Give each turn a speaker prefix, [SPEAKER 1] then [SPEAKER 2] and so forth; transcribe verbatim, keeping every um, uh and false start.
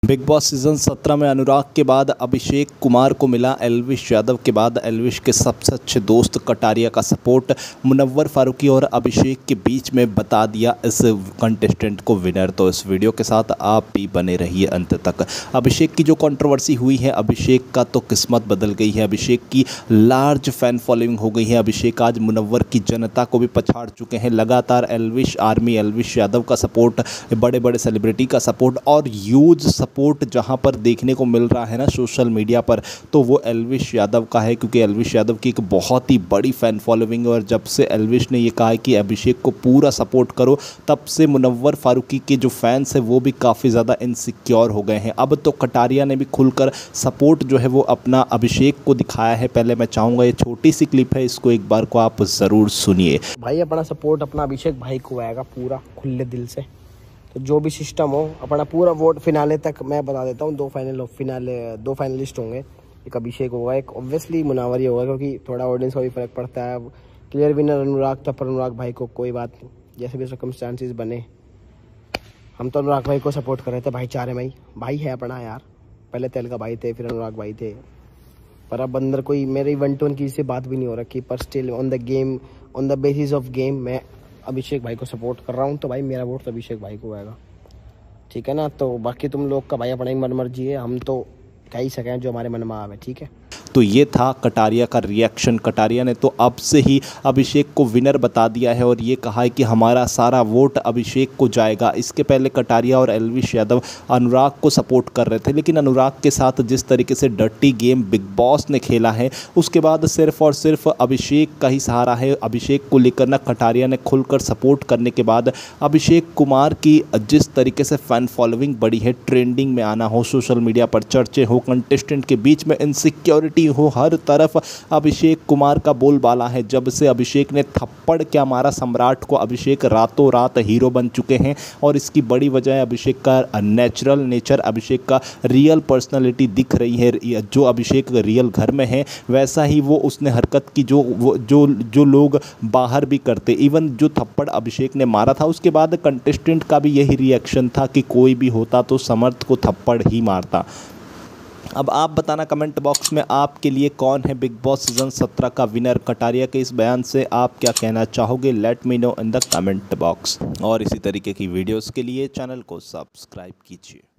[SPEAKER 1] Big boss season सत्रह में अनुराग के बाद अभिषेक कुमार को मिला एल्विश यादव के बाद एल्विश के सबसे अच्छे दोस्त कटारिया का सपोर्ट। मुनव्वर फारूकी और अभिषेक के बीच में बता दिया इस कंटेस्टेंट को विनर। तो इस वीडियो के साथ आप भी बने रहिए अंत तक। अभिषेक की जो कंट्रोवर्सी हुई है, अभिषेक का तो किस्मत बदल गई है। अभिषेक की लार्ज फैन फॉलोइंग हो गई है। अभिषेक आज मुनव्वर की जनता को भी पछाड़ चुके हैं। लगातार एल्विश आर्मी, एल्विश यादव का सपोर्ट, बड़े बड़े सेलिब्रिटी का सपोर्ट और ह्यूज सपोर्ट जहां पर देखने को मिल रहा है ना सोशल मीडिया पर, तो वो एल्विश यादव का है, क्योंकि एल्विश यादव की एक बहुत ही बड़ी फ़ैन फॉलोइंग है। और जब से एल्विश ने ये कहा है कि अभिषेक को पूरा सपोर्ट करो, तब से मुनव्वर फारूकी के जो फैंस हैं वो भी काफ़ी ज़्यादा इनसिक्योर हो गए हैं। अब तो कटारिया ने भी खुलकर सपोर्ट जो है वो अपना अभिषेक को दिखाया है। पहले मैं चाहूँगा, ये छोटी सी क्लिप है, इसको एक बार को आप ज़रूर सुनिए।
[SPEAKER 2] भाई अपना सपोर्ट अपना अभिषेक भाई को आएगा पूरा खुले दिल से। तो जो भी सिस्टम हो अपना पूरा वोट फिनाले तक मैं बता देता हूँ। दो फाइनल फिनाले दो फाइनलिस्ट होंगे, एक अभिषेक होगा, एक ऑब्वियसली मुनव्वर ही होगा, क्योंकि थोड़ा ऑडियंस का भी फर्क पड़ता है। अब क्लियर विनर अनुराग था, पर अनुराग भाई को कोई बात नहीं, जैसे भी सर्कमस्टांसिस बने। हम तो अनुराग भाई को सपोर्ट कर रहे थे, भाईचारे में ही भाई है अपना यार। पहले तेल का भाई थे, फिर अनुराग भाई थे, पर अब अंदर कोई मेरी वन टू वन की से बात भी नहीं हो रखी। पर still on the game, on the basis of game मैं अभिषेक भाई को सपोर्ट कर रहा हूँ। तो भाई मेरा वोट तो अभिषेक भाई को आएगा, ठीक है ना। तो बाकी तुम लोग का भाई अपना ही मन मर्जी है, हम तो कह ही सकें जो हमारे मन में आवे, ठीक है।
[SPEAKER 1] तो ये था कटारिया का रिएक्शन। कटारिया ने तो अब से ही अभिषेक को विनर बता दिया है और ये कहा है कि हमारा सारा वोट अभिषेक को जाएगा। इसके पहले कटारिया और एल्विश यादव अनुराग को सपोर्ट कर रहे थे, लेकिन अनुराग के साथ जिस तरीके से डर्टी गेम बिग बॉस ने खेला है, उसके बाद सिर्फ और सिर्फ अभिषेक का ही सहारा है। अभिषेक को लेकर ना कटारिया ने खुलकर सपोर्ट करने के बाद अभिषेक कुमार की जिस तरीके से फ़ैन फॉलोइंग बढ़ी है, ट्रेंडिंग में आना हो, सोशल मीडिया पर चर्चे हो, कंटेस्टेंट के बीच में इनसिक्योरिटी हो, हर तरफ अभिषेक कुमार का बोलबाला है। जब से अभिषेक ने थप्पड़ क्या मारा सम्राट को, अभिषेक रातों रात हीरो बन चुके हैं। और इसकी बड़ी वजह है अभिषेक का नेचुरल नेचर, अभिषेक का रियल पर्सनालिटी दिख रही है। जो अभिषेक रियल घर में है, वैसा ही वो उसने हरकत की जो जो जो लोग बाहर भी करते। इवन जो थप्पड़ अभिषेक ने मारा था, उसके बाद कंटेस्टेंट का भी यही रिएक्शन था कि कोई भी होता तो समर्थ को थप्पड़ ही मारता। अब आप बताना कमेंट बॉक्स में आपके लिए कौन है बिग बॉस सीजन सत्रह का विनर। कटारिया के इस बयान से आप क्या कहना चाहोगे? Let me know in the comment box. और इसी तरीके की वीडियोस के लिए चैनल को सब्सक्राइब कीजिए।